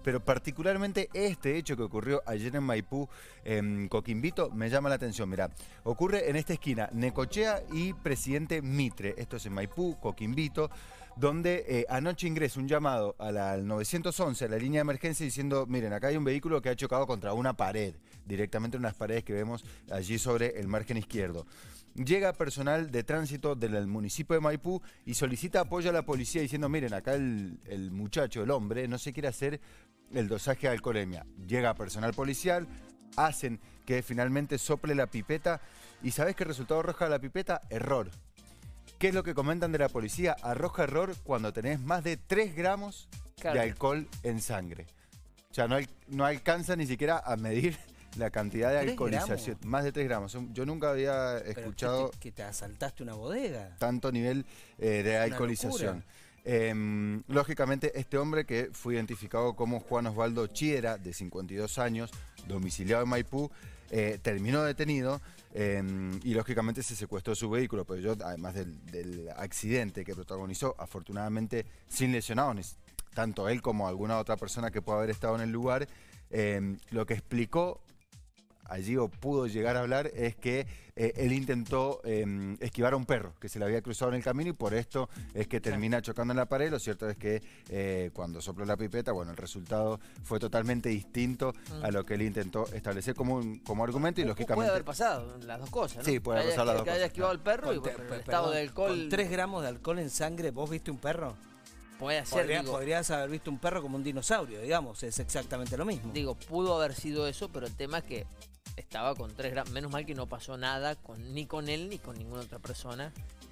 pero particularmente este hecho que ocurrió ayer en Maipú, en Coquimbito, me llama la atención. Mirá, ocurre en esta esquina, Necochea y Presidente Mitre, esto es en Maipú, Coquimbito, donde anoche ingresa un llamado al 911, a la línea de emergencia, diciendo, miren, acá hay un vehículo que ha chocado contra una pared, directamente unas paredes que vemos allí sobre el margen izquierdo. Llega personal de tránsito del municipio de Maipú y solicita apoyo a la policía diciendo, miren, acá el muchacho, el hombre, no se quiere hacer el dosaje de alcoholemia. Llega personal policial, hacen que finalmente sople la pipeta y ¿sabés qué resultado arroja la pipeta? Error. ¿Qué es lo que comentan de la policía? Arroja error cuando tenés más de 3 gramos de alcohol en sangre. O sea, no alcanza ni siquiera a medir la cantidad de alcoholización. Más de 3 gramos. Yo nunca había escuchado... Que te asaltaste una bodega. Tanto nivel de alcoholización. Lógicamente, este hombre, que fue identificado como Juan Osvaldo Chiera, de 52 años, domiciliado en Maipú, terminó detenido y lógicamente se secuestró su vehículo. Pero yo, además del accidente que protagonizó, afortunadamente sin lesionados, tanto él como alguna otra persona que pueda haber estado en el lugar, lo que explicó allí o pudo llegar a hablar es que él intentó esquivar a un perro que se le había cruzado en el camino y por esto es que termina chocando en la pared. Lo cierto es que cuando sopló la pipeta, bueno, el resultado fue totalmente distinto a lo que él intentó establecer como argumento y lógicamente... Puede haber pasado las dos cosas, ¿no? Sí, puede haber pasado las dos cosas. Que haya esquivado al perro y el estado de alcohol... Con 3 gramos de alcohol en sangre, ¿vos viste un perro? Puede ser, Podrías haber visto un perro como un dinosaurio, digamos, es exactamente lo mismo. Digo, pudo haber sido eso, pero el tema es que estaba con 3 gramos. Menos mal que no pasó nada ni con él ni con ninguna otra persona.